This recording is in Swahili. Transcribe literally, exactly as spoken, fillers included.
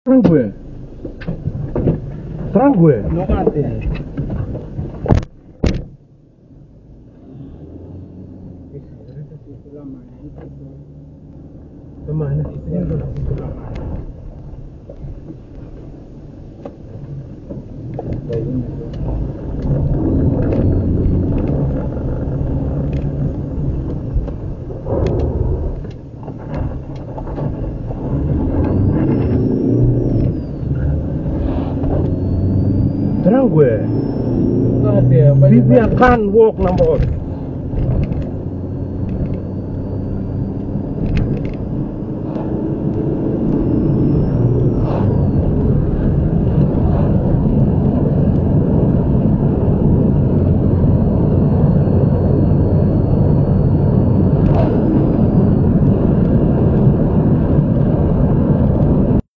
Terang gue. Terang gue. No kate. Kemana? Terang gue. Kate. Bibi akan walk number.